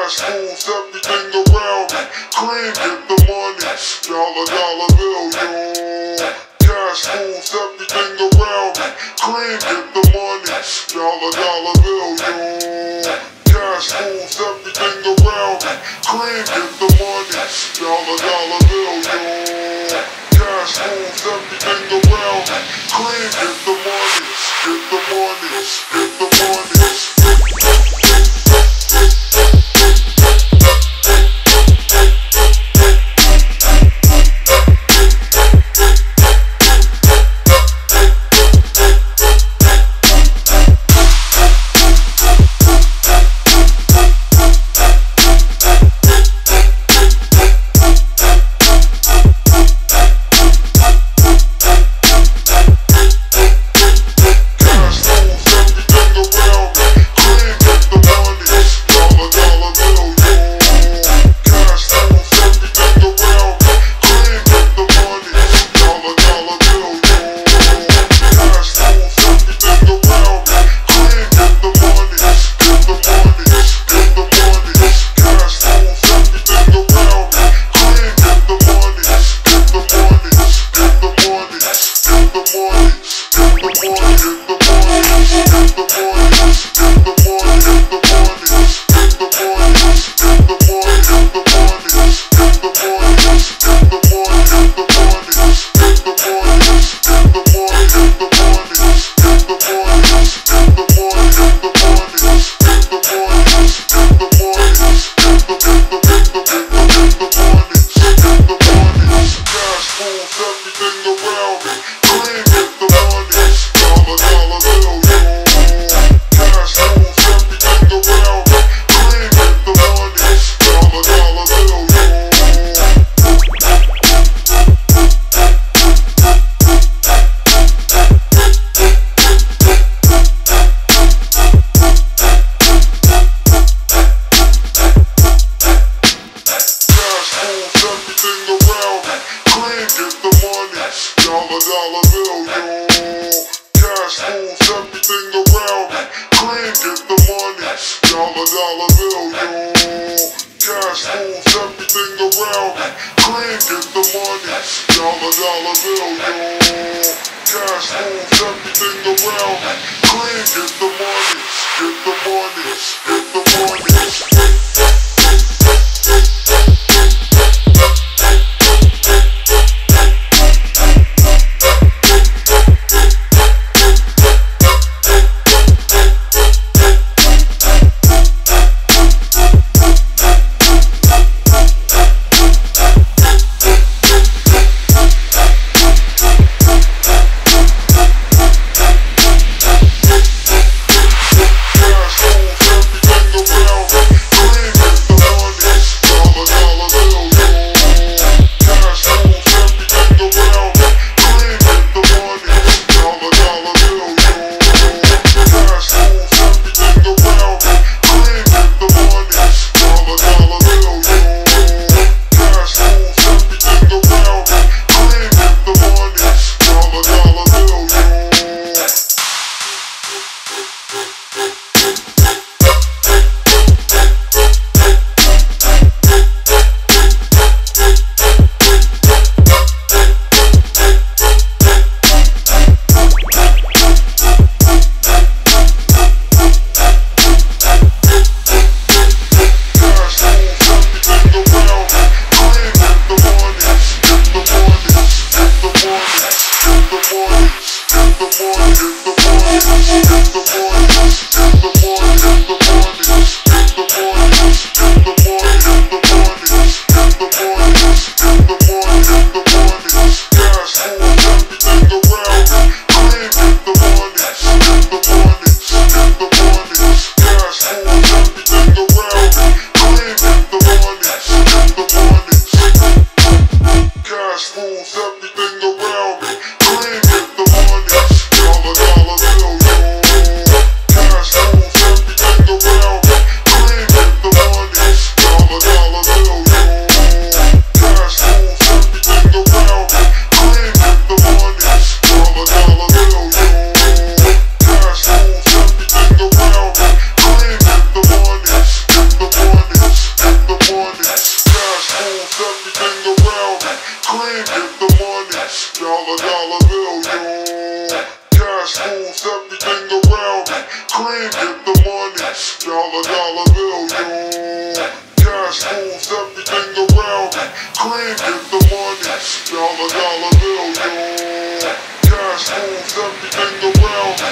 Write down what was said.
Cash moves everything around me. Cream, get the money. Dollar bill, yo. Cash moves everything around me. Cream, get the money. Dollar bill, yo. Cash moves everything around me. Cream, get the money. Dollar bill, yo. Cash moves everything around me. Cream, get the money. Get the money. Get the money. Dollar bill, yo. Cash moves everything around me. Cream, get the money. Dollar bill, yo. Cash moves everything around me. Cream, get the money. Dollar bill, yo. Cash moves everything around me. Cream, get the money. Get the money. Get the money. Everything around get the money. Dollar, dollar bill, yo. Cash moves everything around me. Cream, get the money. Dollar, dollar bill, yo. Cash moves everything around me.